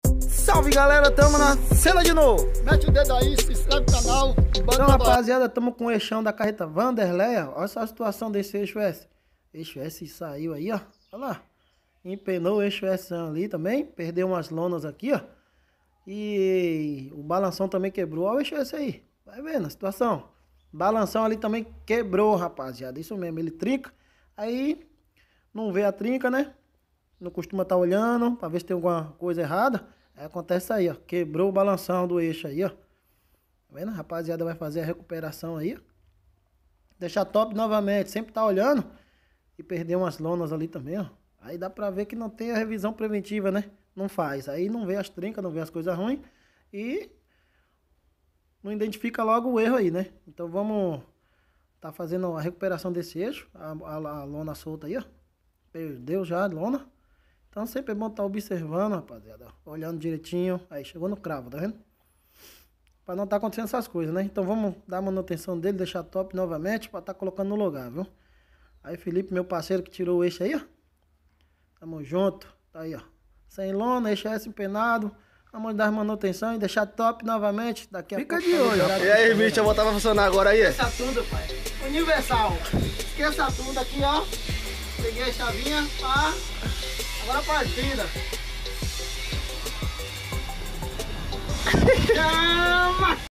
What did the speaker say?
Salve galera, tamo na cena de novo. Mete o dedo aí, se inscreve no canal. Então rapaziada, tamo com o eixão da carreta Vanderleia. Olha só a situação desse eixo S. Eixo S saiu aí, ó. Olha lá. Empenou o eixo S ali também. Perdeu umas lonas aqui, ó. E o balanção também quebrou. Olha o eixo S aí. Vai vendo a situação. Balanção ali também quebrou, rapaziada. Isso mesmo, ele trinca. Aí não vê a trinca, né? Não costuma estar olhando pra ver se tem alguma coisa errada. Aí acontece aí, ó. Quebrou o balanção do eixo aí, ó. Tá vendo? A rapaziada vai fazer a recuperação aí, ó. Deixar top novamente. Sempre tá olhando. E perder umas lonas ali também, ó. Aí dá pra ver que não tem a revisão preventiva, né? Não faz. Aí não vê as trincas, não vê as coisas ruins. E não identifica logo o erro aí, né? Então vamos tá fazendo a recuperação desse eixo. A lona solta aí, ó. Perdeu já a lona. Então sempre é bom estar observando, rapaziada. Olhando direitinho. Aí chegou no cravo, tá vendo? Pra não estar acontecendo essas coisas, né? Então vamos dar manutenção dele, deixar top novamente pra estar colocando no lugar, viu? Aí Felipe, meu parceiro que tirou o eixo aí, ó. Tamo junto. Tá aí, ó. Sem lona, eixo S empenado. Vamos dar manutenção e deixar top novamente. Daqui a pouco. Fica de olho. E aí, bicho, eu vou botar pra funcionar agora aí. Esqueça tudo, pai. Universal. Esqueça tudo aqui, ó. Peguei a chavinha, pá. Agora a partida. Chama!